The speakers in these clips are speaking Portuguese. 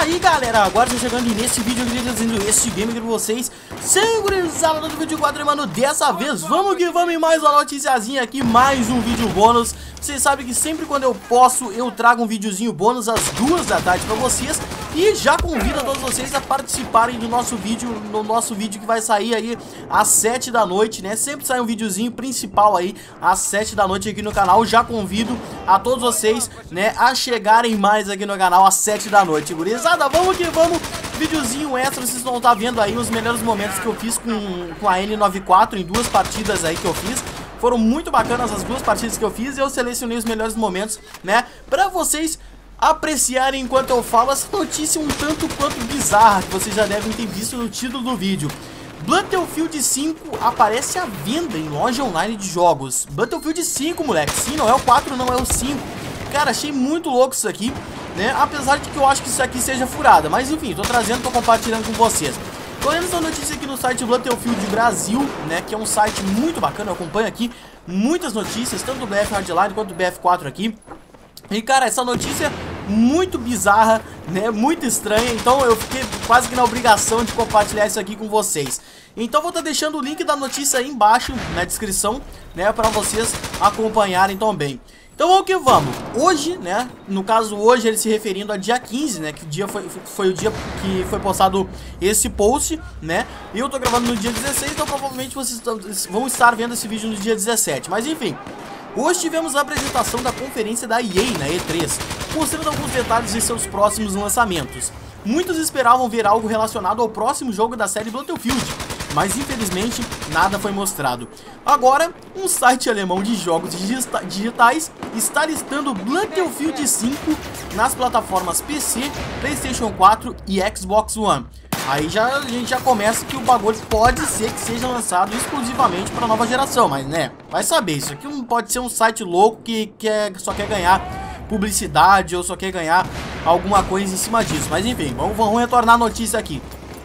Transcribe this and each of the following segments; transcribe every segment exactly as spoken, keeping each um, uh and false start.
aí, galera, agora tô chegando nesse vídeo aqui, trazendo esse game aqui pra vocês. Segurizada no vídeo quatro, mano, dessa vez vamos que vamos em mais uma noticiazinha aqui, mais um vídeo bônus. Vocês sabem que sempre quando eu posso, eu trago um videozinho bônus às duas da tarde pra vocês. E já convido a todos vocês a participarem do nosso vídeo, no nosso vídeo que vai sair aí às sete da noite, né? Sempre sai um videozinho principal aí às sete da noite aqui no canal. Já convido a todos vocês, né, a chegarem mais aqui no canal às sete da noite, gurizada. Vamos que vamos, videozinho extra, vocês vão estar vendo aí os melhores momentos que eu fiz com, com a N noventa e quatro em duas partidas aí que eu fiz. Foram muito bacanas as duas partidas que eu fiz e eu selecionei os melhores momentos, né, pra vocês apreciarem enquanto eu falo essa notícia um tanto quanto bizarra que vocês já devem ter visto no título do vídeo. Battlefield cinco aparece à venda em loja online de jogos. Battlefield cinco, moleque. Sim, não é o quatro, não é o cinco. Cara, achei muito louco isso aqui, né? Apesar de que eu acho que isso aqui seja furada. Mas enfim, tô trazendo, tô compartilhando com vocês. Tô lendo essa notícia aqui no site Battlefield Brasil, né? Que é um site muito bacana, eu acompanho aqui muitas notícias, tanto do B F Hardline quanto do B F quatro aqui. E cara, essa notícia muito bizarra, né, muito estranha, então eu fiquei quase que na obrigação de compartilhar isso aqui com vocês. Então vou estar deixando o link da notícia aí embaixo na descrição, né, para vocês acompanharem também. Então vamos que vamos. Hoje, né, no caso hoje ele se referindo a dia quinze, né, que dia foi, foi o dia que foi postado esse post, né, e eu tô gravando no dia dezesseis, então provavelmente vocês vão estar vendo esse vídeo no dia dezessete, mas enfim. Hoje tivemos a apresentação da conferência da E A na E três, mostrando alguns detalhes de seus próximos lançamentos. Muitos esperavam ver algo relacionado ao próximo jogo da série Battlefield, mas infelizmente nada foi mostrado. Agora, um site alemão de jogos digitais está listando Battlefield cinco nas plataformas P C, PlayStation quatro e Xbox One. Aí já, a gente já começa que o bagulho pode ser que seja lançado exclusivamente para nova geração, mas né, vai saber, isso aqui não pode ser um site louco que, que é, só quer ganhar publicidade ou só quer ganhar alguma coisa em cima disso. Mas enfim, vamos, vamos retornar a notícia aqui.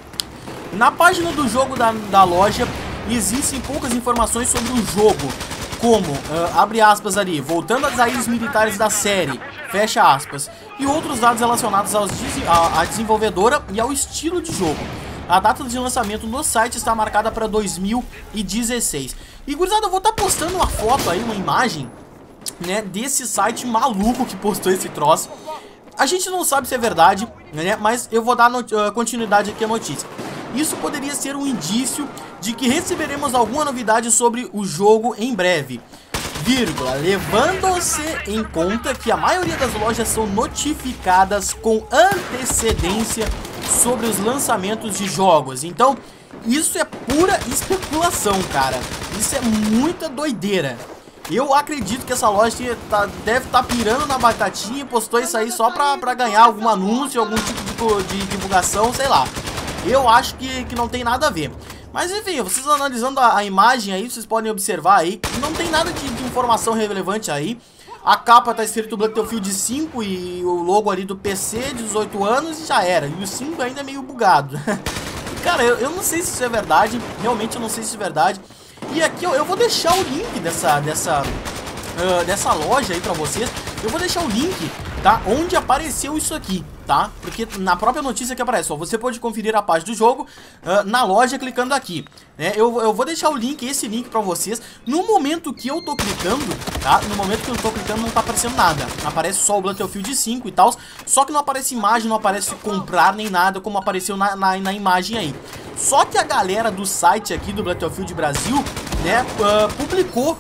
Na página do jogo da, da loja existem poucas informações sobre o jogo, como, uh, abre aspas ali, voltando às raízes militares da série, fecha aspas, e outros dados relacionados aos, à, à desenvolvedora e ao estilo de jogo. A data de lançamento no site está marcada para dois mil e dezesseis. E gurizada, eu vou estar postando uma foto aí, uma imagem, né, desse site maluco que postou esse troço. A gente não sabe se é verdade, né, mas eu vou dar uh, continuidade aqui à notícia. Isso poderia ser um indício de que receberemos alguma novidade sobre o jogo em breve, vírgula, levando-se em conta que a maioria das lojas são notificadas com antecedência sobre os lançamentos de jogos. Então, isso é pura especulação, cara. Isso é muita doideira. Eu acredito que essa loja tá, deve estar tá pirando na batatinha e postou isso aí só pra, pra ganhar algum anúncio, algum tipo de, de divulgação, sei lá. Eu acho que, que não tem nada a ver. Mas enfim, vocês analisando a, a imagem aí, vocês podem observar aí que não tem nada de, de informação relevante aí. A capa tá escrito Battlefield cinco e o logo ali do P C, dezoito anos, e já era. E o cinco ainda é meio bugado. Cara, eu, eu não sei se isso é verdade, realmente eu não sei se isso é verdade. E aqui eu, eu vou deixar o link dessa, dessa, uh, dessa loja aí pra vocês. Eu vou deixar o link, tá, onde apareceu isso aqui, tá? Porque na própria notícia que aparece, ó, você pode conferir a página do jogo uh, na loja clicando aqui, né? Eu, eu vou deixar o link, esse link pra vocês. No momento que eu tô clicando, tá? No momento que eu tô clicando não tá aparecendo nada. Aparece só o Battlefield cinco e tal. Só que não aparece imagem, não aparece comprar nem nada como apareceu na, na, na imagem aí. Só que a galera do site aqui do Battlefield Brasil, né, uh, publicou,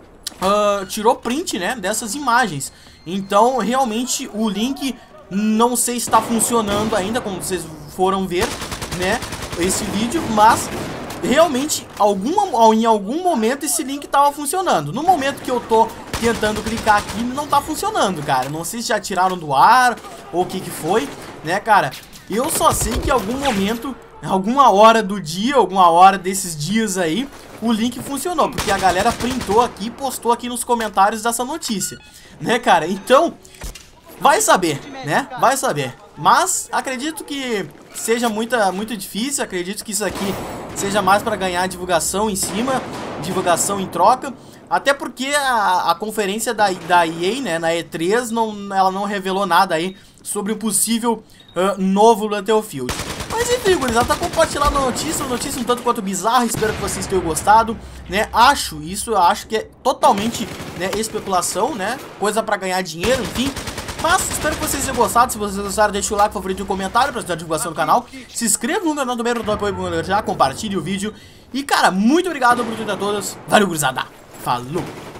uh, tirou print, né, dessas imagens. Então, realmente, o link não sei se está funcionando ainda, como vocês foram ver, né, esse vídeo, mas realmente, alguma, em algum momento esse link estava funcionando. No momento que eu tô tentando clicar aqui, não tá funcionando, cara. Não sei se já tiraram do ar ou o que que foi, né, cara. Eu só sei que em algum momento, alguma hora do dia, alguma hora desses dias aí, o link funcionou, porque a galera printou aqui e postou aqui nos comentários dessa notícia, né, cara? Então, vai saber, né? Vai saber. Mas acredito que seja muita, muito difícil, acredito que isso aqui seja mais para ganhar divulgação em cima, divulgação em troca. Até porque a, a conferência da, da E A, né, na E três, não, ela não revelou nada aí sobre um possível uh, novo Battlefield. Mas enfim, gurizada, tá compartilhando a notícia, uma notícia um tanto quanto bizarra, espero que vocês tenham gostado, né? Acho isso, eu acho que é totalmente, né, especulação, né? Coisa pra ganhar dinheiro, enfim. Mas espero que vocês tenham gostado. Se vocês gostaram, deixa o like, favorito e um comentário pra ajudar a divulgação do canal. Se inscreva no canal do membro do apoio já, compartilhe o vídeo. E cara, muito obrigado por tudo a todos. Valeu, gurizada. Falou!